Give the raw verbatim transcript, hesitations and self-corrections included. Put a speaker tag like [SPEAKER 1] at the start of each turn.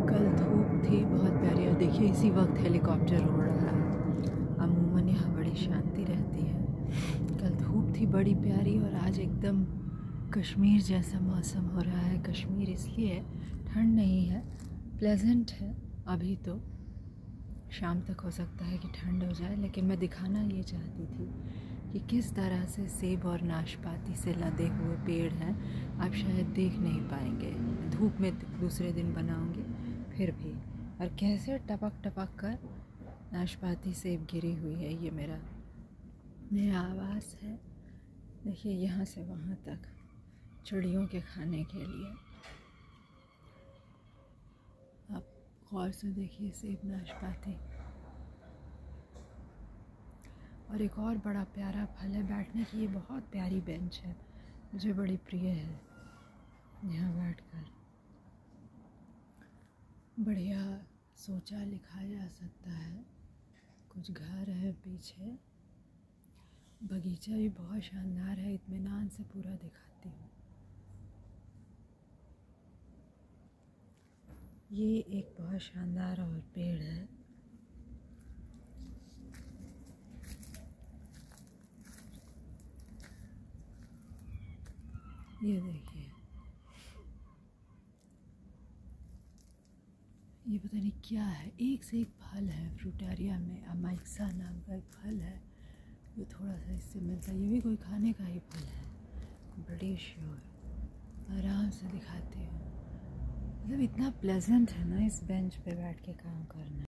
[SPEAKER 1] कल धूप थी बहुत प्यारी और देखिए इसी वक्त हेलीकॉप्टर उड़ रहा है। अमूमन यहाँ बड़ी शांति रहती है। कल धूप थी बड़ी प्यारी और आज एकदम कश्मीर जैसा मौसम हो रहा है। कश्मीर इसलिए ठंड नहीं है, प्लेजेंट है। अभी तो शाम तक हो सकता है कि ठंड हो जाए, लेकिन मैं दिखाना ये चाहती थी कि किस तरह से सेब और नाशपाती से लदे हुए पेड़ हैं। आप शायद देख नहीं पाएंगे, धूप में दूसरे दिन बनाऊंगी फिर भी। और कैसे टपक टपक कर नाशपाती सेब गिरी हुई है। ये मेरा मेरा आवास है। देखिए यहाँ से वहाँ तक चिड़ियों के खाने के लिए। आप गौर से देखिए सेब नाशपाती। और एक और बड़ा प्यारा फल है बैठने की, ये बहुत प्यारी बेंच है, मुझे बड़ी प्रिय है। यहाँ बैठकर बढ़िया सोचा लिखा जा सकता है। कुछ घर है पीछे, बगीचा भी बहुत शानदार है। इत्मीनान से पूरा दिखाती हूँ। ये एक बहुत शानदार और पेड़ है। ये देखिए, ये पता नहीं क्या है, एक से एक फल है। फ्रूटारिया में अमाइक्सा नाम का एक फल है, जो थोड़ा सा इससे मिलता है। ये भी कोई खाने का ही फल है। बड़ी श्योर आराम से दिखाती हूँ। मतलब इतना प्लेजेंट है ना इस बेंच पे बैठ के काम करना।